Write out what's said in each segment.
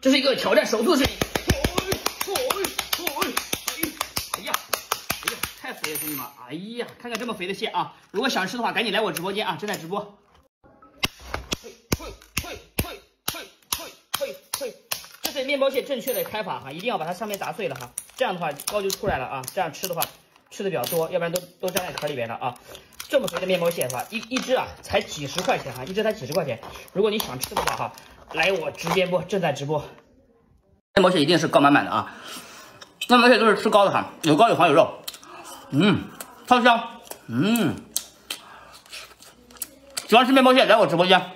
这是一个挑战手速的视频。哎呀，太肥了，兄弟们！哎呀，看看这么肥的蟹啊！如果想吃的话，赶紧来我直播间啊，正在直播。这是面包蟹正确的开法哈，一定要把它上面砸碎了哈，这样的话膏就出来了啊。这样吃的话，吃的比较多，要不然都粘在壳里边了啊。这么肥的面包蟹的话，一只啊才几十块钱哈，一只才几十块钱。如果你想吃的话哈，来我直播，正在直播。面包蟹一定是膏满满的啊，面包蟹都是吃膏的哈，有膏有黄有肉，超香，喜欢吃面包蟹来我直播间。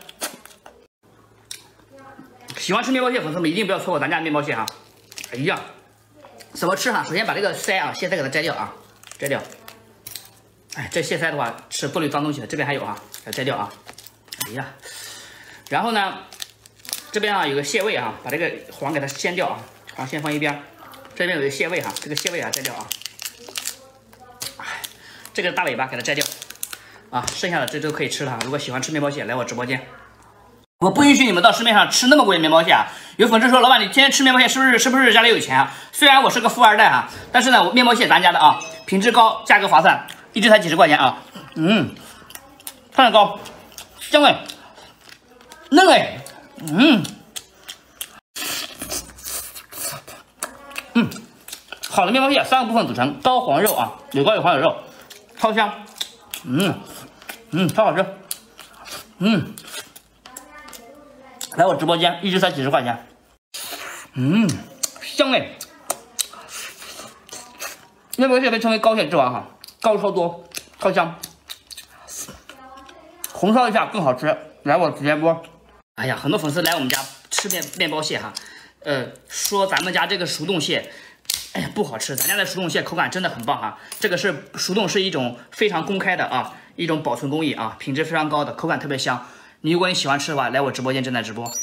喜欢吃面包蟹粉丝们一定不要错过咱家的面包蟹哈。哎呀，怎么吃哈？首先把这个鳃啊，蟹鳃给它摘掉啊，摘掉。哎，这蟹鳃的话是不能脏东西的，这边还有啊，要摘掉啊。哎呀，然后呢，这边啊有个蟹胃啊，把这个黄给它掀掉啊，黄先放一边。这边有个蟹胃哈，这个蟹胃啊摘掉啊。哎，这个大尾巴给它摘掉啊，剩下的这都可以吃了。如果喜欢吃面包蟹，来我直播间。我不允许你们到市面上吃那么贵的面包蟹啊！有粉丝说，老板你天天吃面包蟹是不是家里有钱啊？虽然我是个富二代啊，但是呢，我面包蟹咱家的啊，品质高，价格划算，一只才几十块钱啊！看着高，香哎，嫩哎，好的面包蟹3个部分组成，膏黄肉啊，有膏有黄有肉，超香，超好吃，来我直播间，一只才几十块钱，香哎！面包蟹被称为膏蟹之王哈，膏超多，超香，红烧一下更好吃。来我直播，哎呀，很多粉丝来我们家吃面包蟹哈，说咱们家这个熟冻蟹，哎呀不好吃，咱家的熟冻蟹口感真的很棒哈。这个是熟冻是一种非常公开的啊，一种保存工艺啊，品质非常高的，口感特别香。如果你喜欢吃的话，来我直播间正在直播。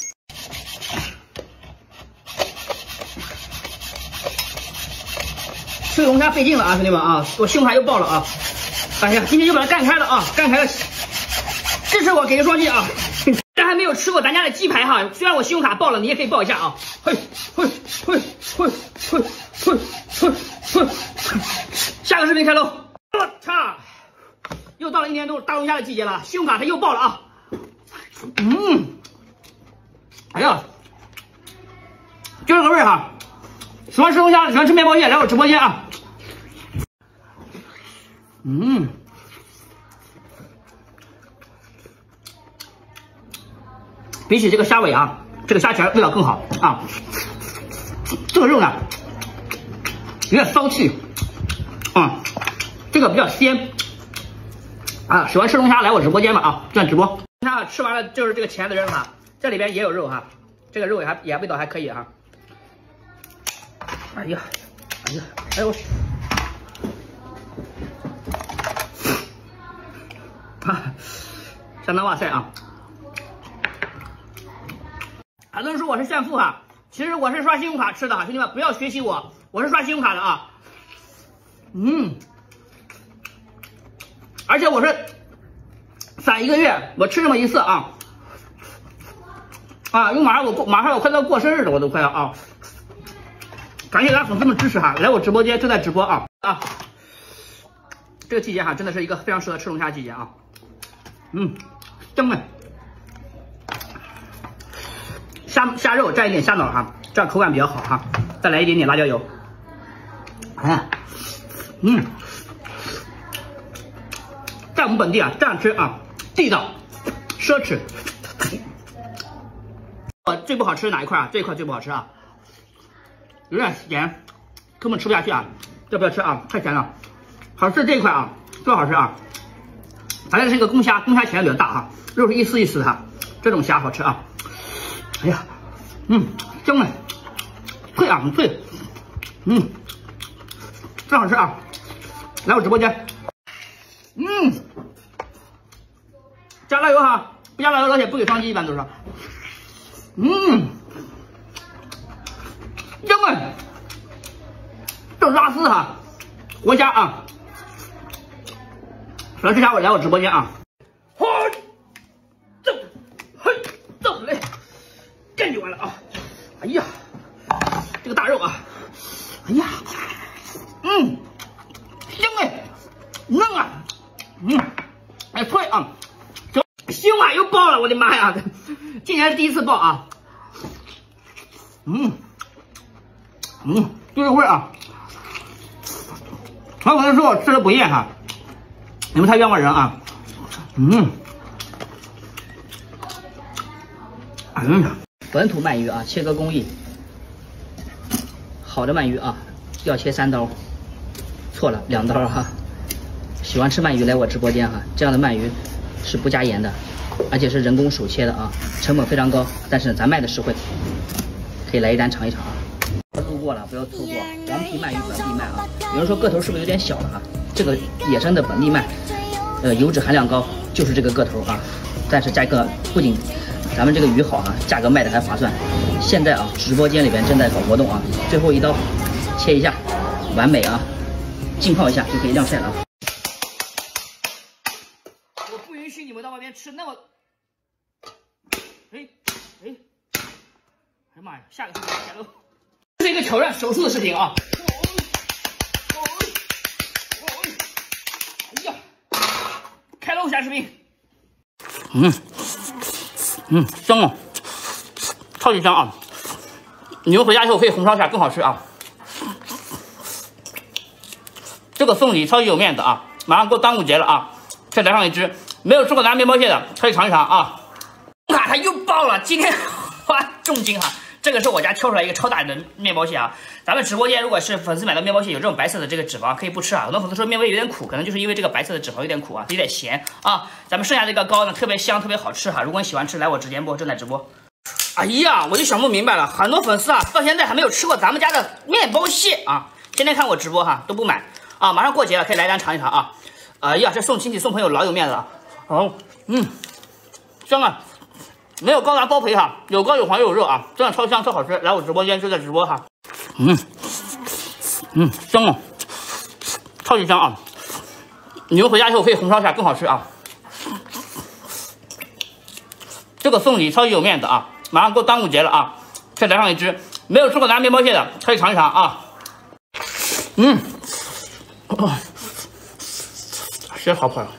吃龙虾费劲了啊，兄弟们啊，我信用卡又爆了啊！哎呀，今天又把它干开了啊，干开了！支持我给个双击啊！但还没有吃过咱家的鸡排哈，虽然我信用卡爆了，你也可以爆一下啊！下个视频开喽！我操！又到了一年多大龙虾的季节了，信用卡它又爆了啊！哎呀，就这个味儿哈！喜欢吃龙虾，喜欢吃面包蟹，来我直播间啊！比起这个虾尾啊，这个虾全味道更好啊！这个肉呢，有点骚气啊，这个比较鲜啊！喜欢吃龙虾，来我直播间吧啊！正在直播。那吃完了就是这个钳子扔哈，这里边也有肉哈，这个肉也味道还可以哈。哎呀，哎呦，相当哇塞啊！很多人说我是炫富哈，其实我是刷信用卡吃的，兄弟们不要学习我，我是刷信用卡的啊。而且我是攒1个月，我吃这么一次啊，因为马上我快到过生日了，我都快要啊。感谢大家粉丝们支持哈，来我直播间正在直播啊！这个季节哈，真的是一个非常适合吃龙虾的季节啊！香哎！虾肉蘸一点虾脑哈，这样口感比较好哈。再来一点点辣椒油，在我们本地啊，这样吃啊，地道、奢侈。我最不好吃哪一块啊？这一块最不好吃啊！有点咸，根本吃不下去啊！这不要吃啊，太咸了。好吃这一块啊，最好吃啊！咱这是一个公虾，公虾钳比较大哈，肉是一丝一丝的哈，这种虾好吃啊！哎呀，香哎，脆啊，很脆，真好吃啊！来我直播间，加辣油哈，不加辣油老铁不给双击，一般都是，香哎，这拉丝哈，活虾啊！喜欢吃虾我来我直播间啊！走嘞，这就完了啊！ 哎呀，这个大肉啊，哎呀，香哎，嫩啊，哎脆啊，胸啊又爆了，我的妈呀，今年是第一次爆啊，就这味啊，很多人说我吃的不厌哈，你们太冤枉人啊，本土鳗鱼啊，切割工艺，好的鳗鱼啊，要切3刀，错了2刀哈。喜欢吃鳗鱼来我直播间哈，这样的鳗鱼是不加盐的，而且是人工手切的啊，成本非常高，但是咱卖的实惠，可以来一单尝一尝啊。路过了不要错过黄皮鳗鱼本地鳗啊，有人说个头是不是有点小了啊？这个野生的本地鳗，油脂含量高，就是这个个头啊，但是价格不仅咱们这个鱼好啊，价格卖的还划算。现在啊，直播间里边正在搞活动啊，最后一刀切一下，完美啊，浸泡一下就可以晾晒了啊。我不允许你们到外面吃那么，哎呀妈呀，下个视频开喽！这是一个挑战手速的视频啊。哎呀，开喽，下视频。香哦，超级香啊！你们回家以后可以红烧一下，更好吃啊！这个送礼超级有面子啊！马上过端午节了啊，再来上一只，没有吃过咱面包蟹的可以尝一尝啊！啊，它又爆了，今天花重金哈！这个是我家挑出来一个超大的面包蟹啊！咱们直播间如果是粉丝买到面包蟹有这种白色的这个脂肪，可以不吃啊。很多粉丝说面包蟹有点苦，可能就是因为这个白色的脂肪有点苦啊，有点咸啊。咱们剩下这个膏呢，特别香，特别好吃哈。如果你喜欢吃，来我直播，正在直播。哎呀，我就想不明白了，很多粉丝啊，到现在还没有吃过咱们家的面包蟹啊。天天看我直播哈，都不买啊。马上过节了，可以来单尝一尝啊。哎呀，这送亲戚送朋友老有面子了。哦，香啊！没有高达包肥哈，有膏有黄又有肉啊，真的超香超好吃。来我直播间就在直播哈，香哦，超级香啊！你们回家以后可以红烧一下，更好吃啊。这个送礼超级有面子啊！马上过端午节了啊，再来上一只，没有吃过咱面包蟹的可以尝一尝啊。蟹好漂亮，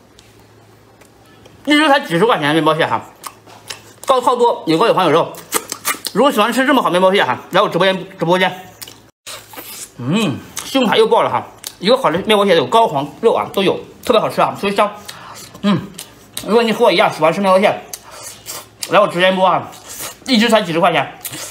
一只才几十块钱的面包蟹哈。膏超多，有膏有黄有肉。如果喜欢吃这么好面包蟹哈，来我直播间。信用卡又爆了哈！一个好的面包蟹有膏黄肉啊，都有，特别好吃啊，特别香。如果你和我一样喜欢吃面包蟹，来我直播啊，一只才几十块钱，